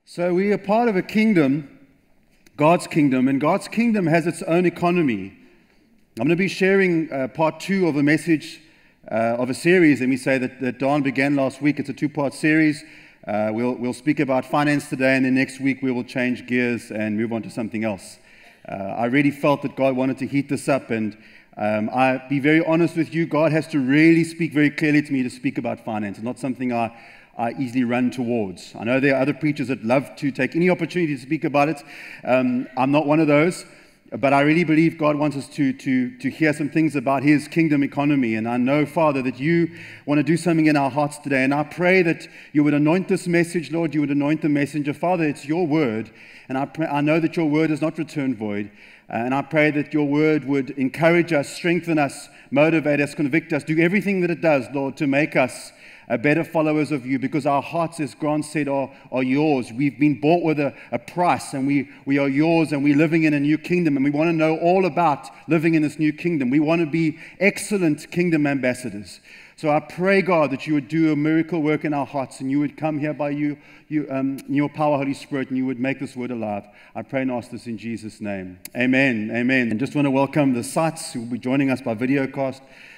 So we are part of a kingdom, God's kingdom, and God's kingdom has its own economy. I'm going to be sharing part 2 of a message of a series, and we say that Dawn began last week. It's a 2-part series. We'll speak about finance today, and then next week we will change gears and move on to something else. I really felt that God wanted to heat this up, and I'll be very honest with you, God has to really speak very clearly to me to speak about finance. It's not something I easily run towards. I know there are other preachers that love to take any opportunity to speak about it. I'm not one of those, but I really believe God wants us to hear some things about His kingdom economy. And I know, Father, that you want to do something in our hearts today. And I pray that you would anoint this message, Lord. You would anoint the messenger. Father, it's your word. And I know that your word does not return void. And I pray that your word would encourage us, strengthen us, motivate us, convict us, do everything that it does, Lord, to make us better followers of you, because our hearts, as Grant said, are yours. We've been bought with a price, and we are yours, and we're living in a new kingdom, and we want to know all about living in this new kingdom. We want to be excellent kingdom ambassadors. So I pray, God, that you would do a miracle work in our hearts, and you would come here by your power, Holy Spirit, and you would make this word alive. I pray and ask this in Jesus' name. Amen. Amen. And just want to welcome the sites who will be joining us by videocast,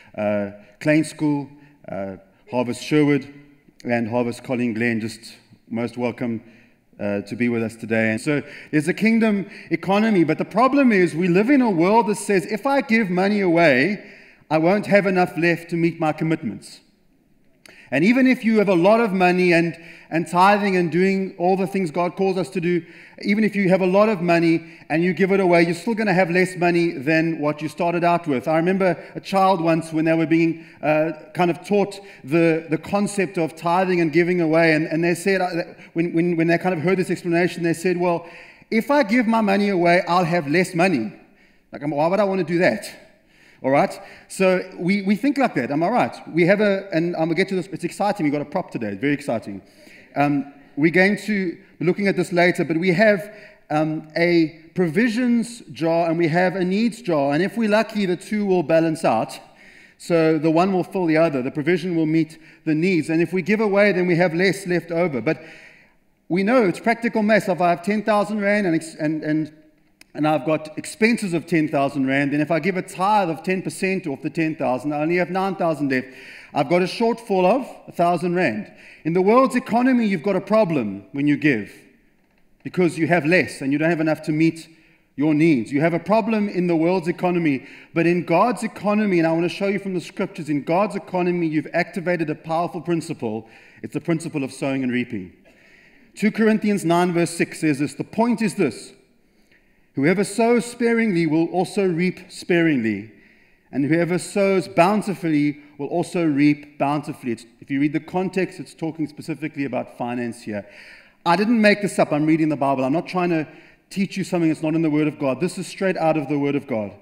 Klein School, Harvest Sherwood, and Harvest Colleen Glen. Just most welcome to be with us today. And so there's a kingdom economy, but the problem is we live in a world that says if I give money away, I won't have enough left to meet my commitments. And even if you have a lot of money and tithing and doing all the things God calls us to do, even if you have a lot of money and you give it away, you're still going to have less money than what you started out with. I remember a child once when they were being kind of taught the concept of tithing and giving away, and they said, when they kind of heard this explanation, they said, well, if I give my money away, I'll have less money. Like, why would I want to do that? All right, so we think like that. Am I right? We have and I'm going to get to this. It's exciting. We've got a prop today. It's very exciting. We're going to be looking at this later, but we have a provisions jar and we have a needs jar. And if we're lucky, the two will balance out. So the one will fill the other. The provision will meet the needs. And if we give away, then we have less left over. But we know it's practical maths. If I have 10,000 Rand and I've got expenses of 10,000 Rand, then if I give a tithe of 10% off the 10,000, I only have 9,000 left. I've got a shortfall of 1,000 Rand. In the world's economy, you've got a problem when you give because you have less and you don't have enough to meet your needs. You have a problem in the world's economy, but in God's economy, and I want to show you from the scriptures, in God's economy, you've activated a powerful principle. It's the principle of sowing and reaping. 2 Corinthians 9 verse 6 says this, the point is this, whoever sows sparingly will also reap sparingly, and whoever sows bountifully will also reap bountifully. If you read the context, it's talking specifically about finance here. I didn't make this up. I'm reading the Bible. I'm not trying to teach you something that's not in the Word of God. This is straight out of the Word of God.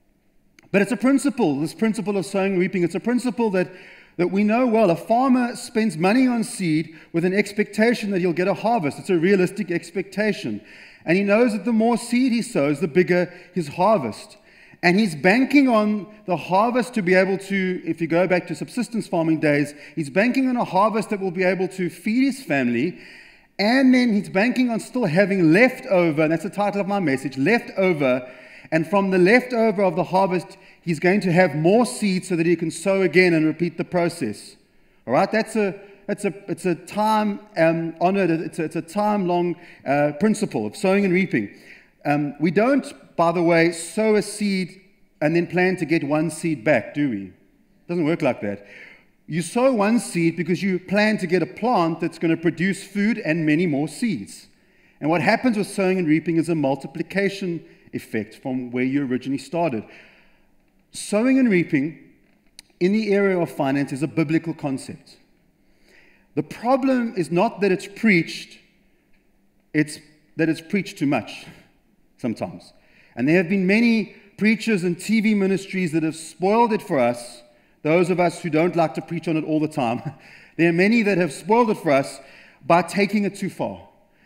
But it's a principle, this principle of sowing and reaping. It's a principle that we know well. A farmer spends money on seed with an expectation that he'll get a harvest. It's a realistic expectation. And he knows that the more seed he sows, the bigger his harvest. And he's banking on the harvest to be able to, if you go back to subsistence farming days, he's banking on a harvest that will be able to feed his family. And then he's banking on still having leftover, and that's the title of my message, leftover. And from the leftover of the harvest, he's going to have more seed so that he can sow again and repeat the process. All right, it's a time honored, it's a time-long principle of sowing and reaping. We don't, by the way, sow a seed and then plan to get one seed back, do we? It doesn't work like that. You sow one seed because you plan to get a plant that's going to produce food and many more seeds. And what happens with sowing and reaping is a multiplication effect from where you originally started. Sowing and reaping in the area of finance is a biblical concept. The problem is not that it's preached, it's that it's preached too much sometimes. And there have been many preachers and TV ministries that have spoiled it for us, those of us who don't like to preach on it all the time. There are many that have spoiled it for us by taking it too far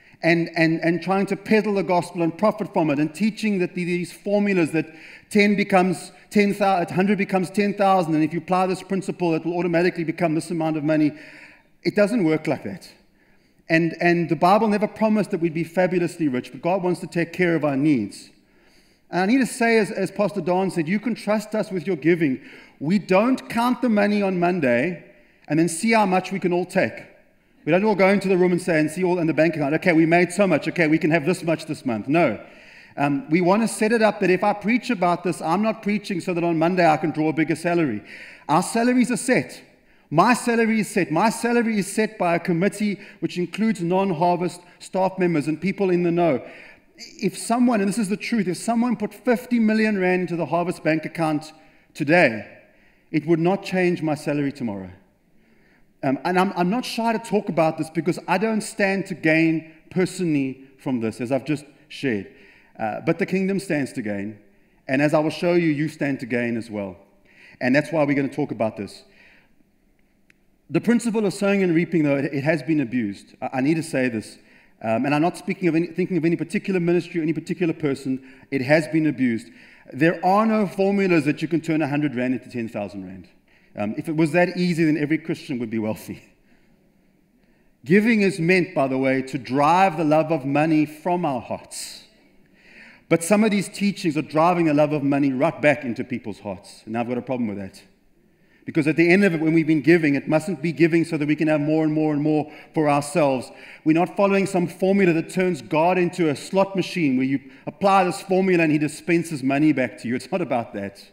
and trying to peddle the gospel and profit from it and teaching that these formulas that 10 becomes 10,000, 100 becomes 10,000, and if you apply this principle, it will automatically become this amount of money. It doesn't work like that. And the Bible never promised that we'd be fabulously rich, but God wants to take care of our needs. And I need to say, as Pastor Don said, you can trust us with your giving. We don't count the money on Monday and then see how much we can all take. We don't all go into the room and say, and see all in the bank account, okay, we made so much, okay, we can have this much this month. No. We want to set it up that if I preach about this, I'm not preaching so that on Monday I can draw a bigger salary. Our salaries are set. My salary is set. My salary is set by a committee which includes non-harvest staff members and people in the know. If someone, and this is the truth, if someone put 50 million rand into the Harvest Bank account today, it would not change my salary tomorrow. And I'm not shy to talk about this because I don't stand to gain personally from this, as I've just shared. But the kingdom stands to gain. And as I will show you, you stand to gain as well. And that's why we're going to talk about this. The principle of sowing and reaping, though, it has been abused. I need to say this. And I'm not thinking of any particular ministry or any particular person. It has been abused. There are no formulas that you can turn 100 rand into 10,000 rand. If it was that easy, then every Christian would be wealthy. Giving is meant, by the way, to drive the love of money from our hearts. But some of these teachings are driving the love of money right back into people's hearts. And I've got a problem with that. Because at the end of it, when we've been giving, it mustn't be giving so that we can have more and more and more for ourselves. We're not following some formula that turns God into a slot machine where you apply this formula and He dispenses money back to you. It's not about that.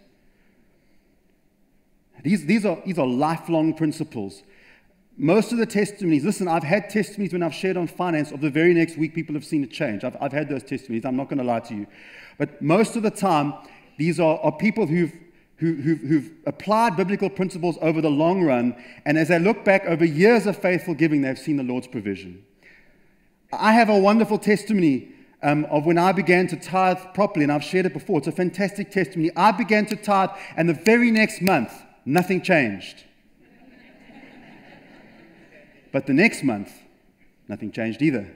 These are lifelong principles. Most of the testimonies, listen, I've had testimonies when I've shared on finance of the very next week people have seen a change. I've had those testimonies. I'm not going to lie to you. But most of the time, these are people who've applied biblical principles over the long run, and as they look back over years of faithful giving, they've seen the Lord's provision. I have a wonderful testimony of when I began to tithe properly, and I've shared it before. It's a fantastic testimony. I began to tithe, and the very next month, nothing changed. But the next month, nothing changed either.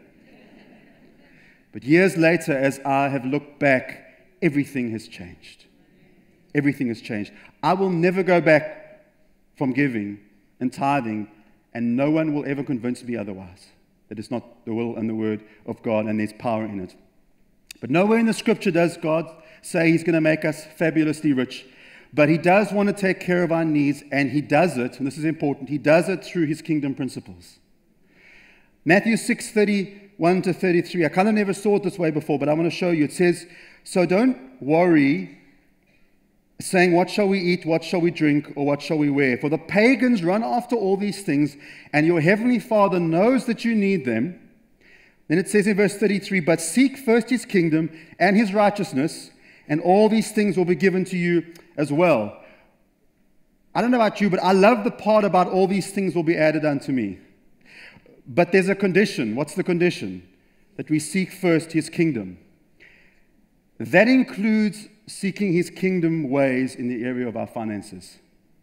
But years later, as I have looked back, everything has changed. Everything has changed. I will never go back from giving and tithing, and no one will ever convince me otherwise. That it's not the will and the word of God, and there's power in it. But nowhere in the scripture does God say He's going to make us fabulously rich. But He does want to take care of our needs, and He does it, and this is important, He does it through His kingdom principles. Matthew 6:31-33. I kind of never saw it this way before, but I want to show you. It says, so don't worry, saying, what shall we eat, what shall we drink, or what shall we wear? For the pagans run after all these things, and your heavenly Father knows that you need them. Then it says in verse 33, but seek first His kingdom and His righteousness, and all these things will be given to you as well. I don't know about you, but I love the part about all these things will be added unto me. But there's a condition. What's the condition? That we seek first His kingdom. That includes seeking His kingdom ways in the area of our finances.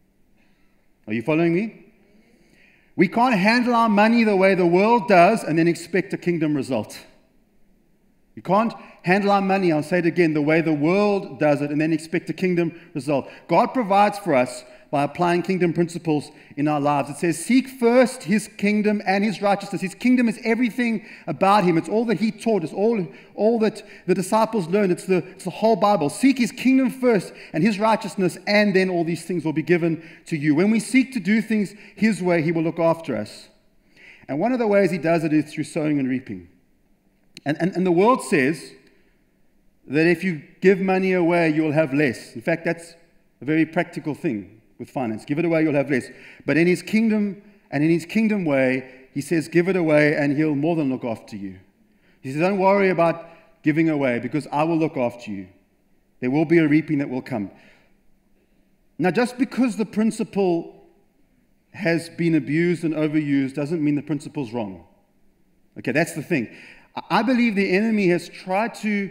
Are you following me? We can't handle our money the way the world does and then expect a kingdom result. You can't handle our money, I'll say it again, the way the world does it and then expect a kingdom result. God provides for us by applying kingdom principles in our lives. It says, seek first His kingdom and His righteousness. His kingdom is everything about Him. It's all that He taught. It's all that the disciples learned. It's the whole Bible. Seek His kingdom first and His righteousness, and then all these things will be given to you. When we seek to do things His way, He will look after us. And one of the ways He does it is through sowing and reaping. And the world says that if you give money away, you'll have less. In fact, that's a very practical thing with finance. Give it away, you'll have less. But in His kingdom and in His kingdom way, He says, give it away and He'll more than look after you. He says, don't worry about giving away because I will look after you. There will be a reaping that will come. Now, just because the principle has been abused and overused doesn't mean the principle's wrong. Okay, that's the thing. I believe the enemy has tried to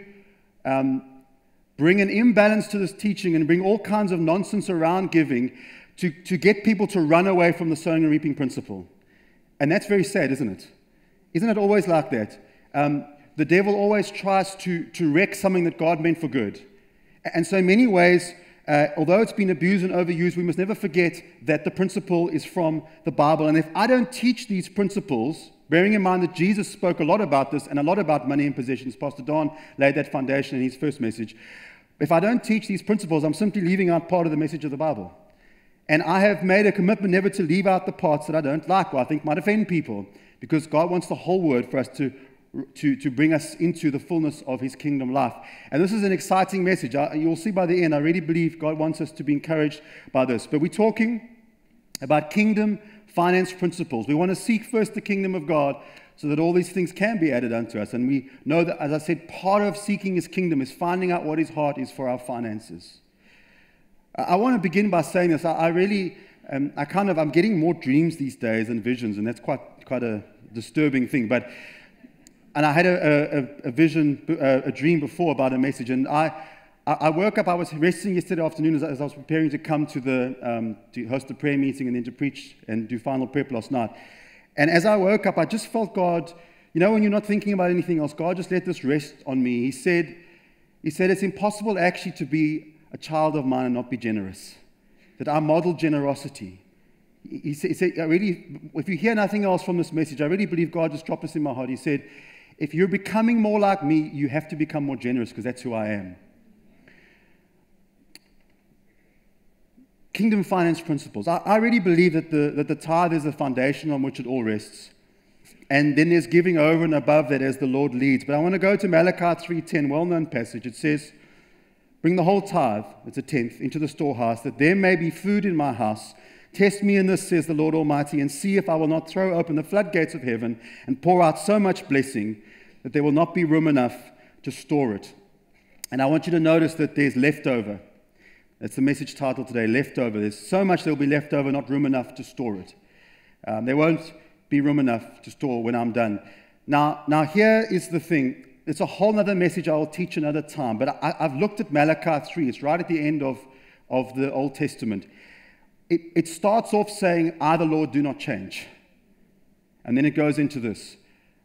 bring an imbalance to this teaching and bring all kinds of nonsense around giving to get people to run away from the sowing and reaping principle. And that's very sad, isn't it? Isn't it always like that? The devil always tries to wreck something that God meant for good. And so in many ways, although it's been abused and overused, we must never forget that the principle is from the Bible. And if I don't teach these principles Bearing in mind that Jesus spoke a lot about this and a lot about money and possessions. Pastor Don laid that foundation in his first message. If I don't teach these principles, I'm simply leaving out part of the message of the Bible. And I have made a commitment never to leave out the parts that I don't like or I think might offend people, because God wants the whole word for us to bring us into the fullness of his kingdom life. And this is an exciting message. You'll see by the end, I really believe God wants us to be encouraged by this. But we're talking about kingdom finance principles. We want to seek first the kingdom of God so that all these things can be added unto us. And we know that, as I said, part of seeking his kingdom is finding out what his heart is for our finances. I want to begin by saying this. I'm getting more dreams these days and visions, and that's quite a disturbing thing. And I had a dream before about a message, and I woke up. I was resting yesterday afternoon as I was preparing to come to host a prayer meeting and then to preach and do final prep last night. And as I woke up, I just felt God. You know, when you're not thinking about anything else, God just let this rest on me. He said, it's impossible actually to be a child of mine and not be generous. That I model generosity. He said, if you hear nothing else from this message, I really believe God just dropped this in my heart. He said, if you're becoming more like me, you have to become more generous, because that's who I am. Kingdom finance principles. I really believe that the tithe is the foundation on which it all rests. And then there's giving over and above that as the Lord leads. But I want to go to Malachi 3:10, well-known passage. It says, bring the whole tithe, it's a tenth, into the storehouse, that there may be food in my house. Test me in this, says the Lord Almighty, and see if I will not throw open the floodgates of heaven and pour out so much blessing that there will not be room enough to store it. And I want you to notice that there's leftover. That's the message title today, leftover. There's so much there will be left over, not room enough to store it. There won't be room enough to store when I'm done. Now here is the thing. It's a whole other message I will teach another time. But I've looked at Malachi 3. It's right at the end of the Old Testament. It starts off saying, I, the Lord, do not change. And then it goes into this.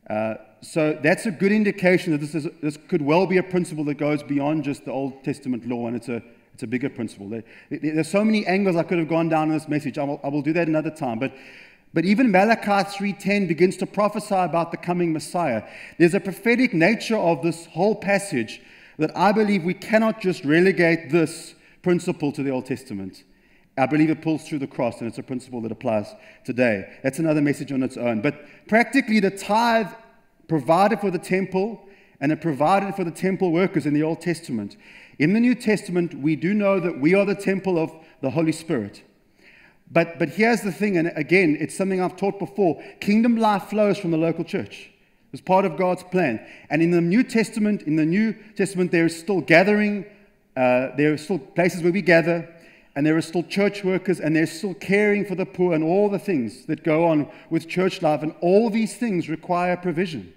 So that's a good indication that this could well be a principle that goes beyond just the Old Testament law, and it's a bigger principle. There's so many angles I could have gone down in this message. I will do that another time. But even Malachi 3:10 begins to prophesy about the coming Messiah. There's a prophetic nature of this whole passage that I believe we cannot just relegate this principle to the Old Testament. I believe it pulls through the cross, and it's a principle that applies today. That's another message on its own. But practically, the tithe provided for the temple, and it provided for the temple workers in the Old Testament. In the New Testament, we do know that we are the temple of the Holy Spirit. But here's the thing, and again, it's something I've taught before. Kingdom life flows from the local church. It's part of God's plan. And in the New Testament, there is still gathering, there are still places where we gather, and there are still church workers, and there's still caring for the poor and all the things that go on with church life. And all these things require provision.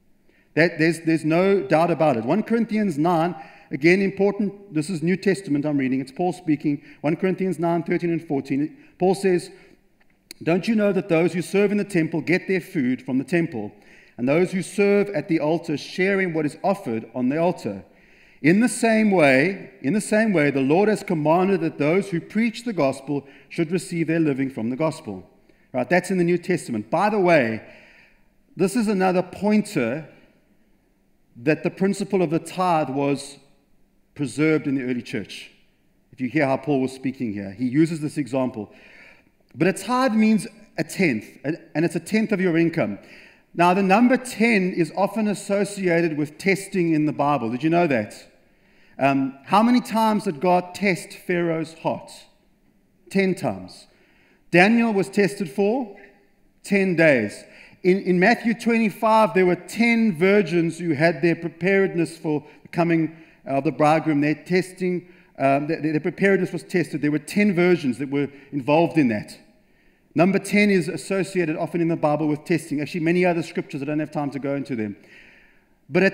There's no doubt about it. 1 Corinthians 9, again important, this is New Testament I'm reading, it's Paul speaking, 1 Corinthians 9, 13 and 14. Paul says, don't you know that those who serve in the temple get their food from the temple, and those who serve at the altar share in what is offered on the altar? In the same way, the Lord has commanded that those who preach the gospel should receive their living from the gospel. Right, that's in the New Testament. By the way, this is another pointer that the principle of the tithe was preserved in the early church. If you hear how Paul was speaking here, he uses this example. But a tithe means a tenth, and it's a tenth of your income. Now, the number 10 is often associated with testing in the Bible. Did you know that? How many times did God test Pharaoh's heart? 10 times. Daniel was tested for 10 days. In Matthew 25, there were 10 virgins who had their preparedness for the coming of the bridegroom. Their preparedness was tested. There were 10 virgins that were involved in that. Number 10 is associated often in the Bible with testing. Actually, many other scriptures, I don't have time to go into them. But a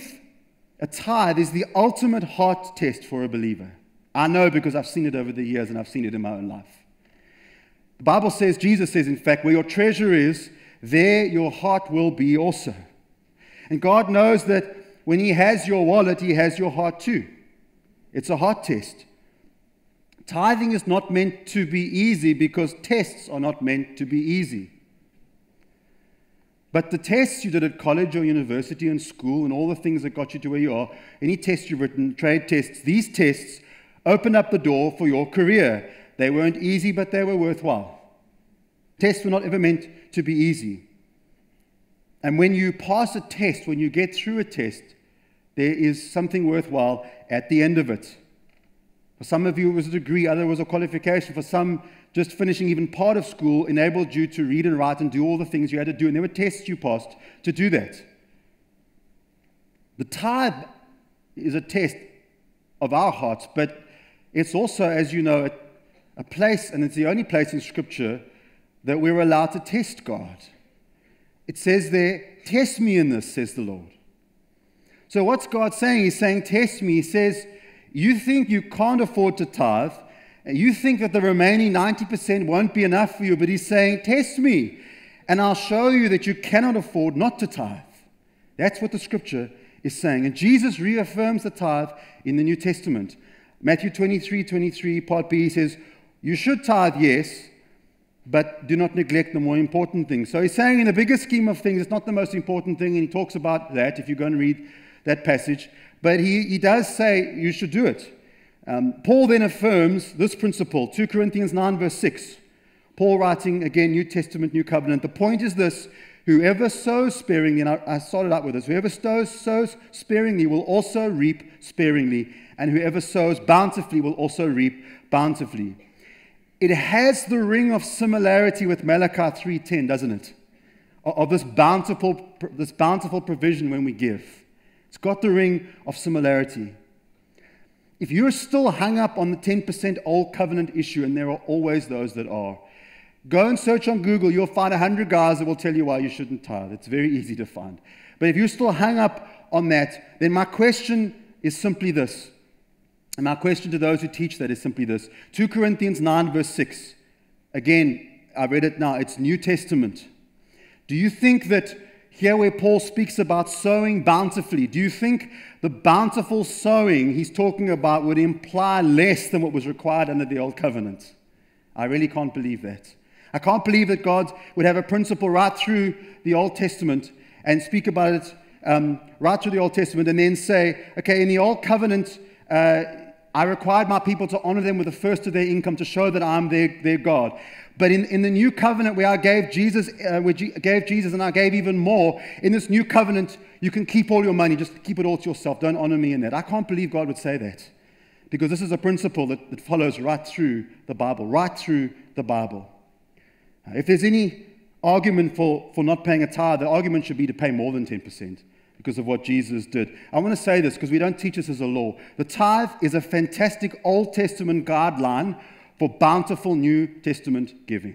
tithe is the ultimate heart test for a believer. I know because I've seen it over the years and I've seen it in my own life. The Bible says, Jesus says, in fact, where your treasure is, there your heart will be also. And God knows that when He has your wallet, He has your heart too. It's a heart test. Tithing is not meant to be easy because tests are not meant to be easy. But the tests you did at college or university and school and all the things that got you to where you are, any tests you've written, trade tests, these tests opened up the door for your career. They weren't easy, but they were worthwhile. Tests were not ever meant to be easy. And when you pass a test, when you get through a test, there is something worthwhile at the end of it. For some of you, it was a degree, others was a qualification. For some, just finishing even part of school enabled you to read and write and do all the things you had to do. And there were tests you passed to do that. The tithe is a test of our hearts, but it's also, as you know, a place, and it's the only place in Scripture that we're allowed to test God. It says there, test me in this, says the Lord. So what's God saying? He's saying, test me. He says, you think you can't afford to tithe, and you think that the remaining 90% won't be enough for you, but he's saying, test me, and I'll show you that you cannot afford not to tithe. That's what the Scripture is saying. And Jesus reaffirms the tithe in the New Testament. Matthew 23:23, part B, he says, you should tithe, yes, but do not neglect the more important things. So he's saying in the bigger scheme of things, it's not the most important thing, and he talks about that if you go and read that passage. But he does say you should do it. Paul then affirms this principle, 2 Corinthians 9, verse 6. Paul writing, again, New Testament, New Covenant. The point is this, whoever sows sparingly, and I started out with this, whoever sows sparingly will also reap sparingly, and whoever sows bountifully will also reap bountifully. It has the ring of similarity with Malachi 3:10, doesn't it? Of this bountiful provision when we give. It's got the ring of similarity. If you're still hung up on the 10% old covenant issue, and there are always those that are, go and search on Google. You'll find 100 guys that will tell you why you shouldn't tithe. It's very easy to find. But if you're still hung up on that, then my question is simply this. And my question to those who teach that is simply this. 2 Corinthians 9, verse 6. Again, I read it now. It's New Testament. Do you think that here where Paul speaks about sowing bountifully, do you think the bountiful sowing he's talking about would imply less than what was required under the Old Covenant? I really can't believe that. I can't believe that God would have a principle right through the Old Testament and speak about it right through the Old Testament and then say, okay, in the Old Covenant, I required my people to honor them with the first of their income to show that I'm their God. But in the new covenant where I gave Jesus and I gave even more, in this new covenant, you can keep all your money, just keep it all to yourself. Don't honor me in that. I can't believe God would say that. Because this is a principle that follows right through the Bible, right through the Bible. If there's any argument for not paying a tithe, the argument should be to pay more than 10%. Because of what Jesus did. I want to say this because we don't teach this as a law. The tithe is a fantastic Old Testament guideline for bountiful New Testament giving.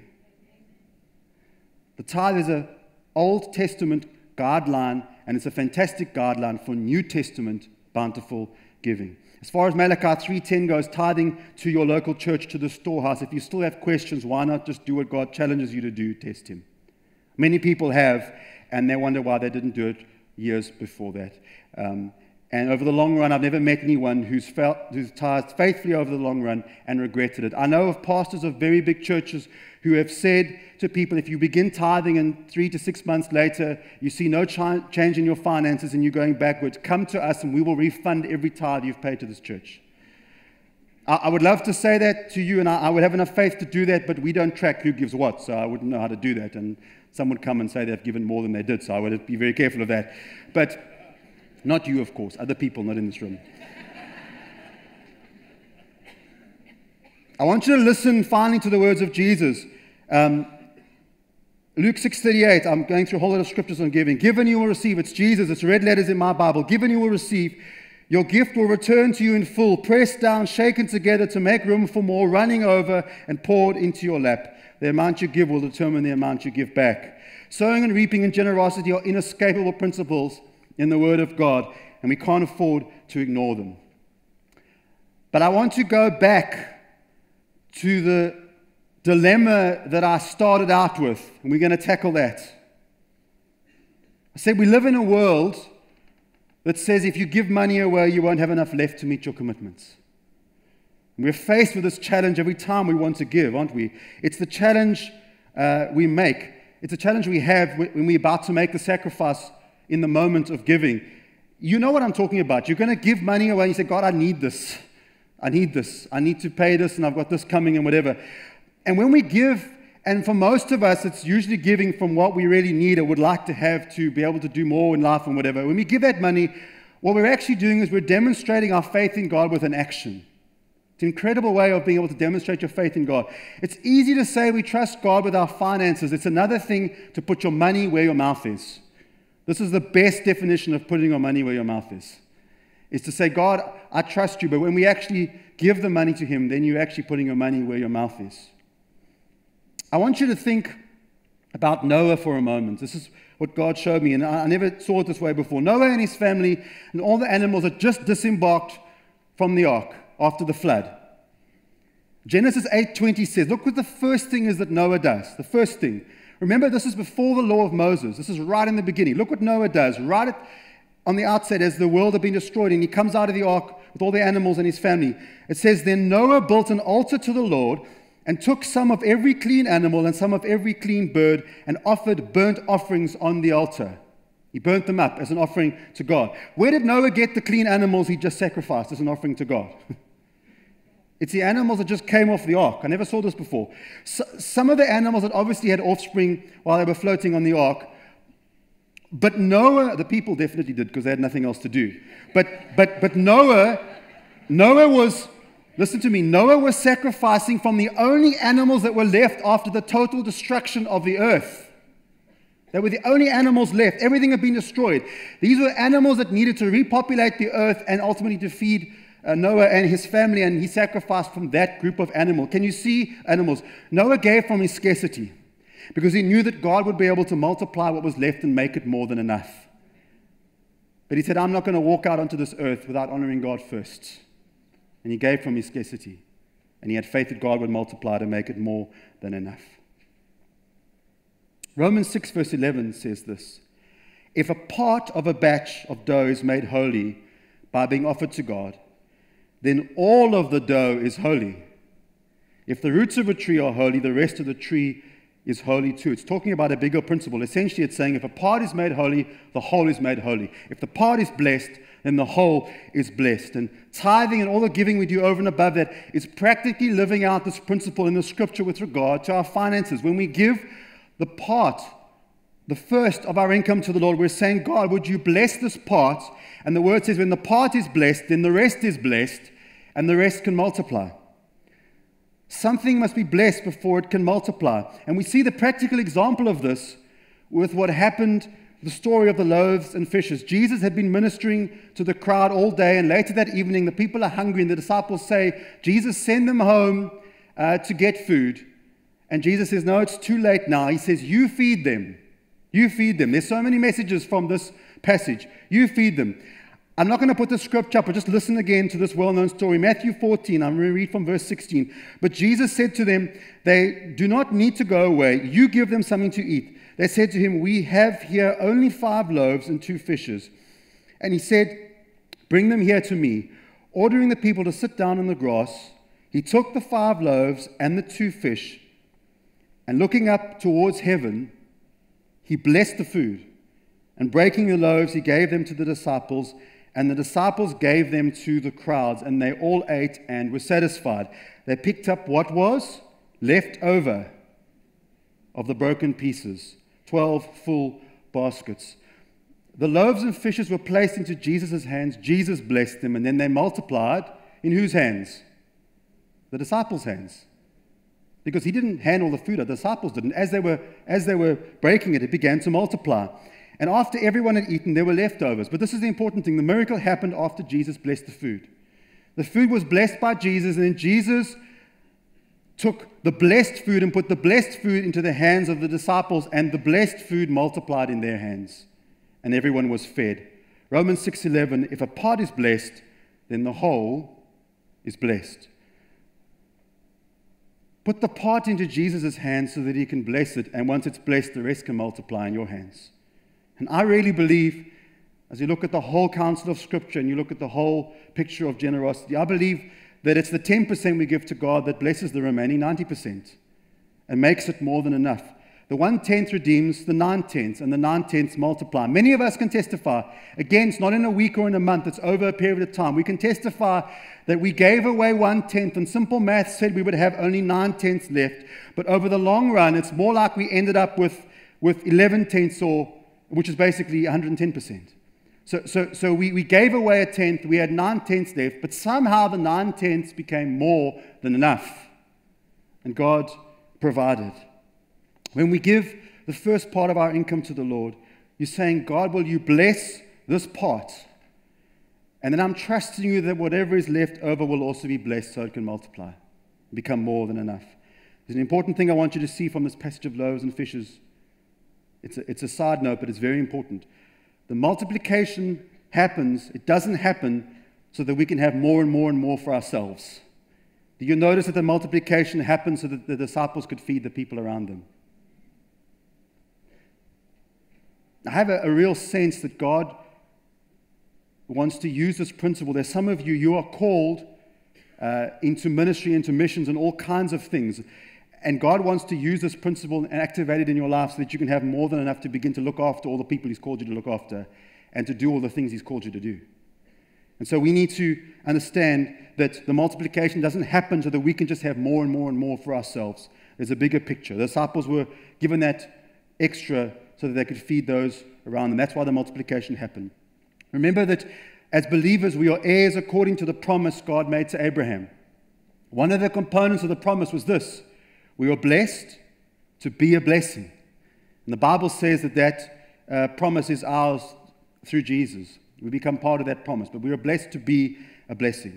The tithe is an Old Testament guideline, and it's a fantastic guideline for New Testament bountiful giving. As far as Malachi 3:10 goes, tithing to your local church, to the storehouse, if you still have questions, why not just do what God challenges you to do? Test Him. Many people have, and they wonder why they didn't do it years before that. And over the long run, I've never met anyone who's tithed faithfully over the long run and regretted it. I know of pastors of very big churches who have said to people, if you begin tithing and 3 to 6 months later, you see no change in your finances and you're going backwards, come to us and we will refund every tithe you've paid to this church. I would love to say that to you, and I would have enough faith to do that, but we don't track who gives what, so I wouldn't know how to do that. And some would come and say they've given more than they did, so I would be very careful of that. But not you, of course, other people not in this room. I want you to listen finally to the words of Jesus. Luke 6:38, I'm going through a whole lot of scriptures on giving. Given you will receive, it's Jesus, it's red letters in my Bible. Given you will receive, your gift will return to you in full, pressed down, shaken together to make room for more, running over and poured into your lap. The amount you give will determine the amount you give back. Sowing and reaping and generosity are inescapable principles in the Word of God, and we can't afford to ignore them. But I want to go back to the dilemma that I started out with, and we're going to tackle that. I said we live in a world that says if you give money away, you won't have enough left to meet your commitments. And we're faced with this challenge every time we want to give, aren't we? It's the challenge we make. It's a challenge we have when we're about to make the sacrifice in the moment of giving. You know what I'm talking about. You're going to give money away and you say, God, I need this. I need this. I need to pay this and I've got this coming and whatever. And when we give, and for most of us, it's usually giving from what we really need or would like to have to be able to do more in life and whatever. When we give that money, what we're actually doing is we're demonstrating our faith in God with an action. It's an incredible way of being able to demonstrate your faith in God. It's easy to say we trust God with our finances. It's another thing to put your money where your mouth is. This is the best definition of putting your money where your mouth is to say, God, I trust you. But when we actually give the money to Him, then you're actually putting your money where your mouth is. I want you to think about Noah for a moment. This is what God showed me, and I never saw it this way before. Noah and his family and all the animals had just disembarked from the ark after the flood. Genesis 8:20 says, look what the first thing is that Noah does. The first thing. Remember, this is before the law of Moses. This is right in the beginning. Look what Noah does right on the outset as the world had been destroyed, and he comes out of the ark with all the animals and his family. It says, then Noah built an altar to the Lord and took some of every clean animal and some of every clean bird and offered burnt offerings on the altar. He burnt them up as an offering to God. Where did Noah get the clean animals he just sacrificed as an offering to God? It's the animals that just came off the ark. I never saw this before. Some of the animals that obviously had offspring while they were floating on the ark. But Noah, the people definitely did because they had nothing else to do. But Noah was, listen to me, Noah was sacrificing from the only animals that were left after the total destruction of the earth. They were the only animals left. Everything had been destroyed. These were animals that needed to repopulate the earth and ultimately to feed Noah and his family, and he sacrificed from that group of animals. Can you see animals? Noah gave from his scarcity because he knew that God would be able to multiply what was left and make it more than enough. But he said, I'm not going to walk out onto this earth without honoring God first. And he gave from his scarcity. And he had faith that God would multiply to make it more than enough. Romans 6 verse 11 says this, if a part of a batch of dough is made holy by being offered to God, then all of the dough is holy. If the roots of a tree are holy, the rest of the tree is holy too. It's talking about a bigger principle. Essentially, it's saying if a part is made holy, the whole is made holy. If the part is blessed, then the whole is blessed. And tithing and all the giving we do over and above that is practically living out this principle in the scripture with regard to our finances. When we give the part, the first of our income to the Lord, we're saying, God, would you bless this part? And the word says when the part is blessed, then the rest is blessed, and the rest can multiply. Something must be blessed before it can multiply. And we see the practical example of this with what happened, the story of the loaves and fishes. Jesus had been ministering to the crowd all day, and later that evening, the people are hungry, and the disciples say, Jesus, send them home to get food. And Jesus says, no, it's too late now. He says, you feed them. You feed them. There's so many messages from this passage. You feed them. I'm not going to put the scripture up, but just listen again to this well-known story. Matthew 14, I'm going to read from verse 16. But Jesus said to them, they do not need to go away. You give them something to eat. They said to him, we have here only 5 loaves and 2 fishes. And he said, bring them here to me. Ordering the people to sit down on the grass, he took the 5 loaves and the 2 fish, and looking up towards heaven, he blessed the food. And breaking the loaves, he gave them to the disciples, and the disciples gave them to the crowds, and they all ate and were satisfied. They picked up what was left over of the broken pieces, 12 full baskets. The loaves and fishes were placed into Jesus' hands. Jesus blessed them, and then they multiplied. In whose hands? The disciples' hands. Because he didn't hand all the food, the disciples didn't. As they were breaking it, it began to multiply. And after everyone had eaten, there were leftovers. But this is the important thing. The miracle happened after Jesus blessed the food. The food was blessed by Jesus, and then Jesus took the blessed food and put the blessed food into the hands of the disciples, and the blessed food multiplied in their hands. And everyone was fed. Romans 6:11, if a part is blessed, then the whole is blessed. Put the part into Jesus' hands so that he can bless it, and once it's blessed, the rest can multiply in your hands. And I really believe, as you look at the whole counsel of Scripture and you look at the whole picture of generosity, I believe that it's the 10% we give to God that blesses the remaining 90% and makes it more than enough. The 1/10 redeems the 9/10, and the 9/10 multiply. Many of us can testify. Again, it's not in a week or in a month, it's over a period of time. We can testify that we gave away 1/10, and simple math said we would have only 9/10 left. But over the long run, it's more like we ended up with 11/10, which is basically 110%. So we gave away a 10th, we had 9/10 left, but somehow the 9/10 became more than enough. And God provided. When we give the first part of our income to the Lord, you're saying, God, will you bless this part? And then I'm trusting you that whatever is left over will also be blessed so it can multiply, become more than enough. There's an important thing I want you to see from this passage of loaves and fishes. It's a side note, but it's very important. The multiplication happens, it doesn't happen so that we can have more and more and more for ourselves. Do you notice that the multiplication happened so that the disciples could feed the people around them? I have a real sense that God wants to use this principle. There's some of you, you are called into ministry, into missions, and all kinds of things. And God wants to use this principle and activate it in your life so that you can have more than enough to begin to look after all the people He's called you to look after and to do all the things He's called you to do. And so we need to understand that the multiplication doesn't happen so that we can just have more and more and more for ourselves. There's a bigger picture. The disciples were given that extra so that they could feed those around them. That's why the multiplication happened. Remember that as believers, we are heirs according to the promise God made to Abraham. One of the components of the promise was this: we are blessed to be a blessing. And the Bible says that promise is ours through Jesus. We become part of that promise, but we are blessed to be a blessing.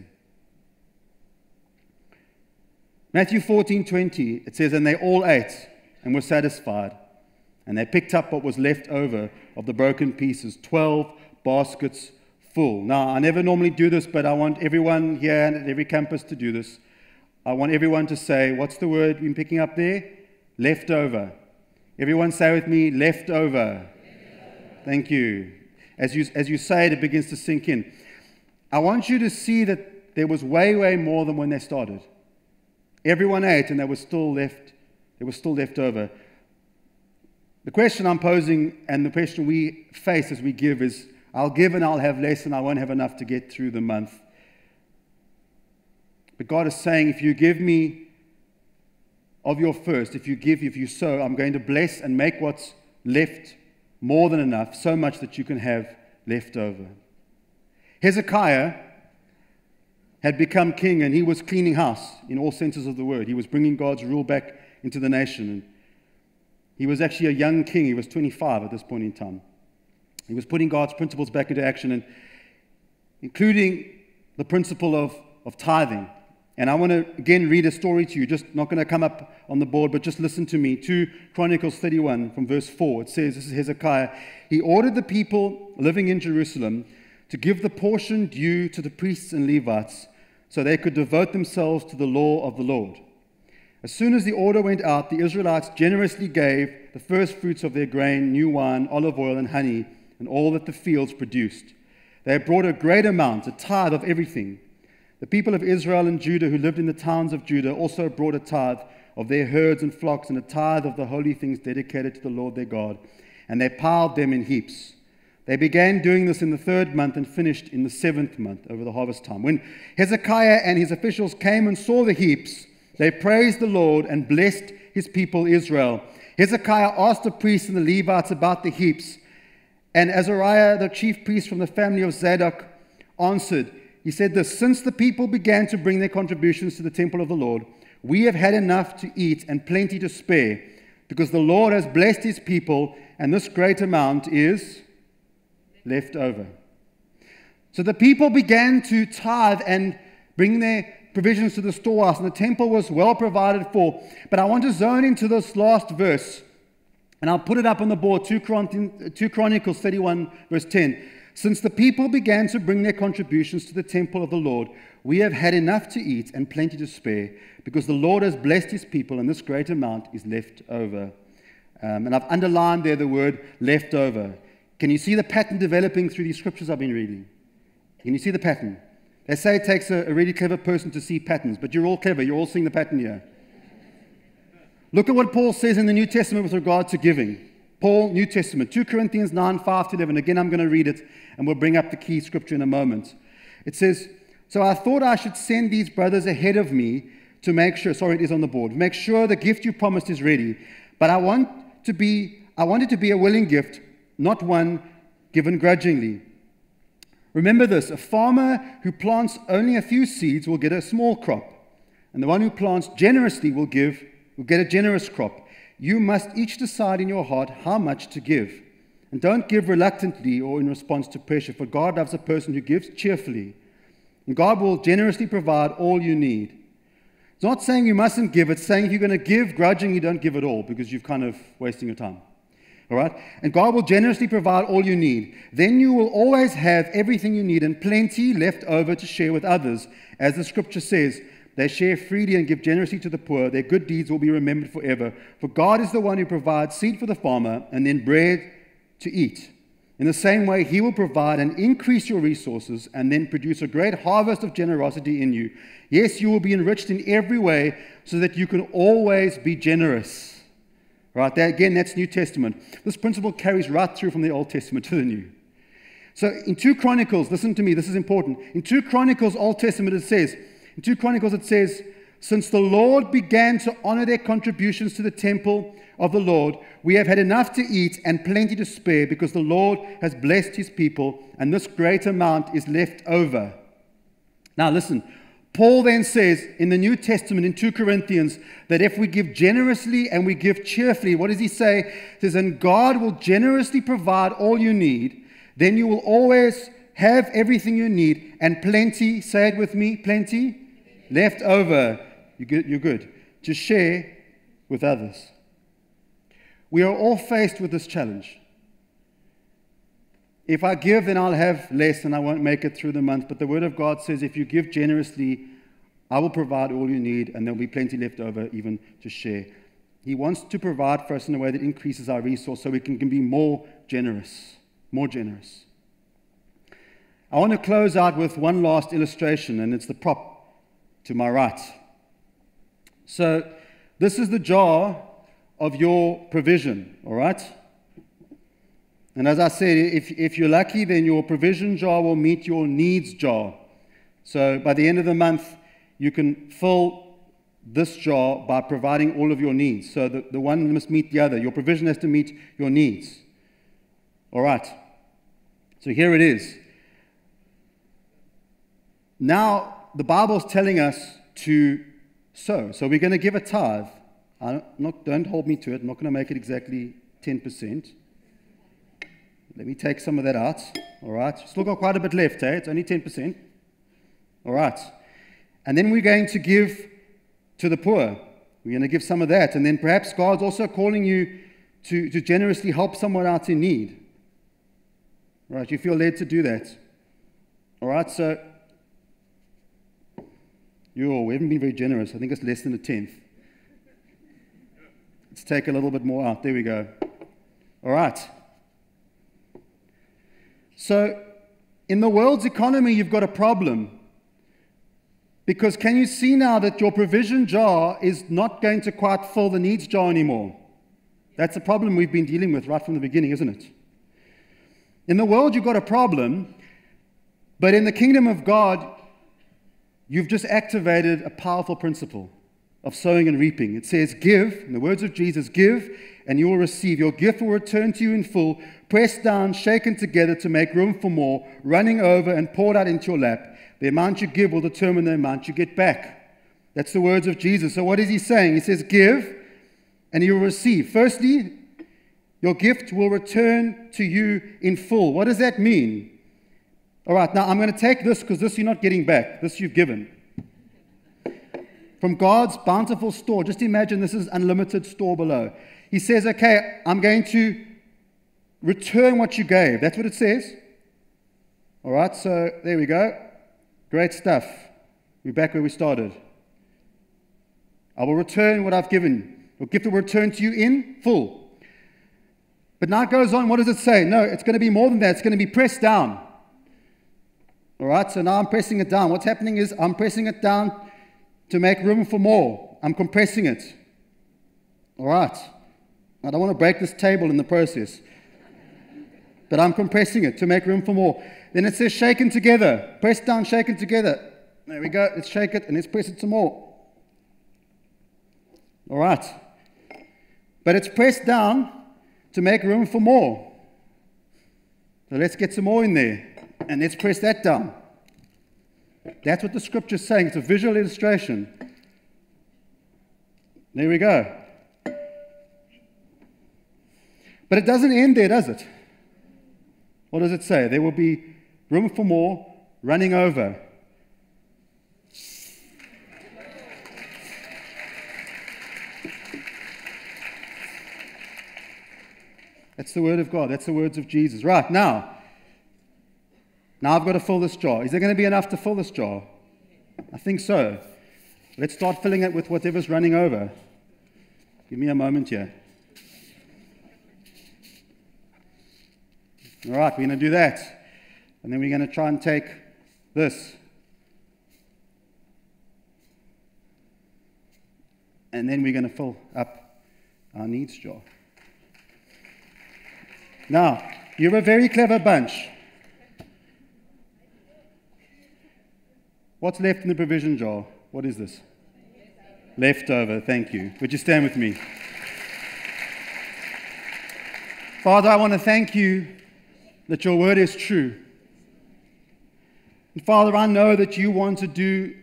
Matthew 14:20, it says, and they all ate and were satisfied. And they picked up what was left over of the broken pieces, 12 baskets full. Now, I never normally do this, but I want everyone here and at every campus to do this. I want everyone to say, what's the word we're picking up there? Leftover. Everyone say with me, leftover. Thank you. As you say it, it begins to sink in. I want you to see that there was way, way more than when they started. Everyone ate and there was still left over. The question I'm posing and the question we face as we give is, I'll give and I'll have less and I won't have enough to get through the month. But God is saying, if you give me of your first, if you sow, I'm going to bless and make what's left more than enough, so much that you can have left over. Hezekiah had become king and he was cleaning house in all senses of the word. He was bringing God's rule back into the nation. And he was actually a young king. He was 25 at this point in time. He was putting God's principles back into action, and including the principle of tithing. And I want to again read a story to you, just not going to come up on the board, but just listen to me. 2 Chronicles 31 from verse 4. It says, this is Hezekiah. He ordered the people living in Jerusalem to give the portion due to the priests and Levites so they could devote themselves to the law of the Lord. As soon as the order went out, the Israelites generously gave the first fruits of their grain, new wine, olive oil, and honey, and all that the fields produced. They brought a great amount, a tithe of everything. The people of Israel and Judah who lived in the towns of Judah also brought a tithe of their herds and flocks and a tithe of the holy things dedicated to the Lord their God, and they piled them in heaps. They began doing this in the 3rd month and finished in the 7th month over the harvest time. When Hezekiah and his officials came and saw the heaps, they praised the Lord and blessed his people Israel. Hezekiah asked the priests and the Levites about the heaps, and Azariah, the chief priest from the family of Zadok, answered. He said this, since the people began to bring their contributions to the temple of the Lord, we have had enough to eat and plenty to spare, because the Lord has blessed his people, and this great amount is left over. So the people began to tithe and bring their provisions to the storehouse, and the temple was well provided for. But I want to zone into this last verse, and I'll put it up on the board, 2 Chronicles 31, verse 10. Since the people began to bring their contributions to the temple of the Lord, we have had enough to eat and plenty to spare, because the Lord has blessed his people, and this great amount is left over. And I've underlined there the word left over. Can you see the pattern developing through these scriptures I've been reading? Can you see the pattern? They say it takes a really clever person to see patterns, but you're all clever. You're all seeing the pattern here. Look at what Paul says in the New Testament with regard to giving. Paul, New Testament, 2 Corinthians 9, 5-11. Again, I'm going to read it, and we'll bring up the key scripture in a moment. It says, "So I thought I should send these brothers ahead of me to make sure," sorry, it is on the board, "make sure the gift you promised is ready. But I want it to be a willing gift, not one given grudgingly. Remember this, a farmer who plants only a few seeds will get a small crop, and the one who plants generously will get a generous crop. You must each decide in your heart how much to give. And don't give reluctantly or in response to pressure, for God loves a person who gives cheerfully. And God will generously provide all you need." It's not saying you mustn't give, it's saying if you're going to give grudgingly, don't give at all, because you're kind of wasting your time. All right? And God will generously provide all you need. Then you will always have everything you need and plenty left over to share with others. As the scripture says, they share freely and give generously to the poor. Their good deeds will be remembered forever. For God is the one who provides seed for the farmer and then bread to eat. In the same way, he will provide and increase your resources and then produce a great harvest of generosity in you. Yes, you will be enriched in every way so that you can always be generous. Right, that's New Testament. This principle carries right through from the Old Testament to the New. So in 2 Chronicles, listen to me, this is important. In 2 Chronicles, Old Testament, it says, "Since the Lord began to honor their contributions to the temple of the Lord, we have had enough to eat and plenty to spare because the Lord has blessed his people and this great amount is left over." Now listen, Paul then says in the New Testament in 2 Corinthians that if we give generously and we give cheerfully, what does he say? He says, "And God will generously provide all you need. Then you will always have everything you need and plenty," say it with me, plenty, "left over." You're good. To share with others. We are all faced with this challenge. If I give, then I'll have less and I won't make it through the month. But the Word of God says if you give generously, I will provide all you need and there'll be plenty left over even to share. He wants to provide for us in a way that increases our resource so we can be more generous. More generous. I want to close out with one last illustration, and it's the prop to my right. So this is the jar of your provision, all right? And as I said, if you're lucky, then your provision jar will meet your needs jar. So by the end of the month, you can fill this jar by providing all of your needs. So the one must meet the other. Your provision has to meet your needs. All right. So here it is. Now, the Bible is telling us to sow. So we're going to give a tithe. Don't hold me to it. I'm not going to make it exactly 10%. Let me take some of that out. All right. Still got quite a bit left, eh? It's only 10%. All right. And then we're going to give to the poor. We're going to give some of that. And then perhaps God's also calling you to generously help someone out in need. All right. You feel led to do that. All right. So, we haven't been very generous. I think it's less than a tenth. Let's take a little bit more out. There we go. All right. So, in the world's economy, you've got a problem. Because can you see now that your provision jar is not going to quite fill the needs jar anymore? That's a problem we've been dealing with right from the beginning, isn't it? In the world, you've got a problem, but in the kingdom of God, you've just activated a powerful principle of sowing and reaping. It says, give, in the words of Jesus, give, and you will receive. Your gift will return to you in full, pressed down, shaken together to make room for more, running over and poured out into your lap. The amount you give will determine the amount you get back. That's the words of Jesus. So what is he saying? He says, give, and you will receive. Firstly, your gift will return to you in full. What does that mean? All right, now I'm going to take this because this you're not getting back. This you've given. From God's bountiful store. Just imagine this is unlimited store below. He says, okay, I'm going to return what you gave. That's what it says. All right, so there we go. Great stuff. We're back where we started. I will return what I've given. Your gift will return to you in full. But now it goes on. What does it say? No, it's going to be more than that. It's going to be pressed down. All right, so now I'm pressing it down. What's happening is I'm pressing it down to make room for more. I'm compressing it. All right. I don't want to break this table in the process, but I'm compressing it to make room for more. Then it says shaken together. Press down, shaken together. There we go. Let's shake it and let's press it some more. All right. But it's pressed down to make room for more. So let's get some more in there and let's press that down. That's what the scripture is saying. It's a visual illustration. There we go. But it doesn't end there, does it? What does it say? There will be room for more, running over. That's the word of God. That's the words of Jesus. Right, now I've got to fill this jar. Is there going to be enough to fill this jar? I think so. Let's start filling it with whatever's running over. Give me a moment here. All right, we're going to do that. And then we're going to try and take this. And then we're going to fill up our needs jar. Now, you're a very clever bunch. What's left in the provision jar? What is this? Leftover, thank you. Would you stand with me? Father, I want to thank you that your word is true. And Father, I know that you want to do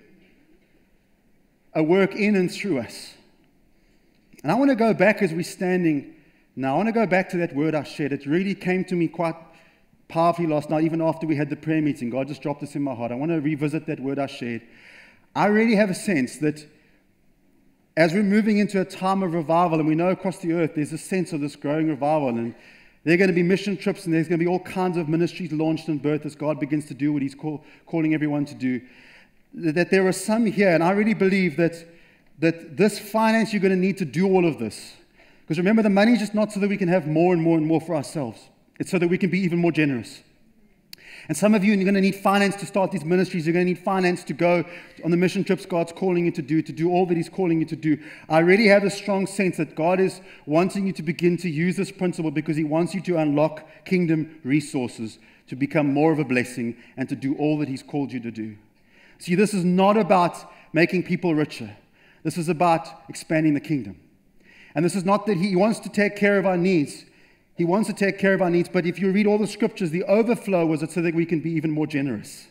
a work in and through us. And I want to go back as we're standing now. I want to go back to that word I shared. It really came to me quite powerfully last night, even after we had the prayer meeting. God just dropped this in my heart. I want to revisit that word I shared. I really have a sense that as we're moving into a time of revival, and we know across the earth there's a sense of this growing revival, and there are going to be mission trips, and there's going to be all kinds of ministries launched and birthed as God begins to do what he's calling everyone to do, that there are some here, and I really believe that this finance, you're going to need to do all of this. Because remember, the money is just not so that we can have more and more and more for ourselves. It's so that we can be even more generous. And some of you, you're going to need finance to start these ministries. You're going to need finance to go on the mission trips God's calling you to do all that he's calling you to do. I really have a strong sense that God is wanting you to begin to use this principle because he wants you to unlock kingdom resources to become more of a blessing and to do all that he's called you to do. See, this is not about making people richer. This is about expanding the kingdom. And this is not that he wants to take care of our needs. He wants to take care of our needs, but if you read all the scriptures, the overflow was so that we can be even more generous.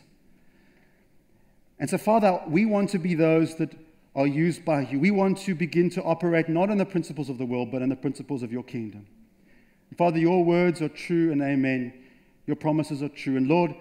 And so, Father, we want to be those that are used by you. We want to begin to operate not in the principles of the world, but in the principles of your kingdom. And Father, your words are true and amen. Your promises are true. And Lord,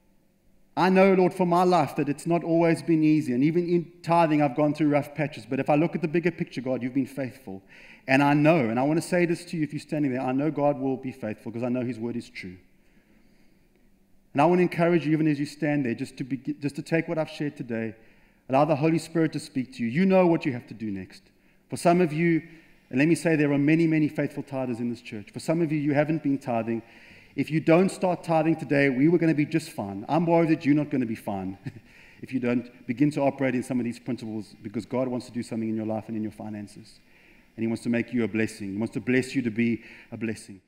I know, Lord, for my life that it's not always been easy. And even in tithing, I've gone through rough patches. But if I look at the bigger picture, God, you've been faithful. And I know, and I want to say this to you if you're standing there, I know God will be faithful because I know his word is true. And I want to encourage you, even as you stand there, just to take what I've shared today, allow the Holy Spirit to speak to you. You know what you have to do next. For some of you, and let me say there are many, many faithful tithers in this church. For some of you, you haven't been tithing. If you don't start tithing today, we were going to be just fine. I'm worried that you're not going to be fine if you don't begin to operate in some of these principles because God wants to do something in your life and in your finances. And he wants to make you a blessing. He wants to bless you to be a blessing.